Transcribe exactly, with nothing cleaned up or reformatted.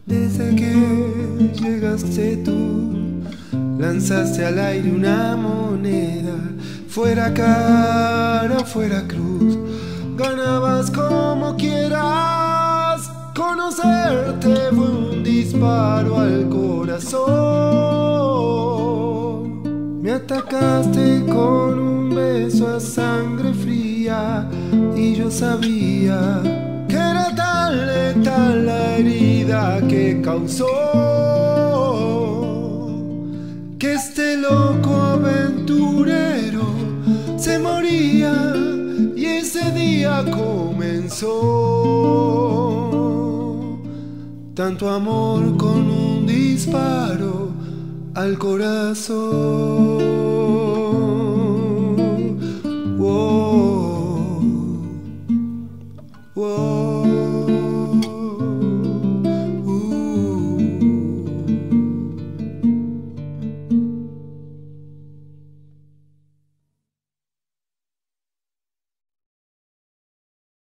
Desde que llegaste tú, lanzaste al aire una moneda, fuera cara o fuera cruz, ganabas como quieras. Conocerte fue un disparo al corazón. Me atacaste con un beso a sangre fría y yo sabía que era tan letal la herida que causó que este loco aventurero se moría, y ese día comenzó tanto amor con un disparo al corazón.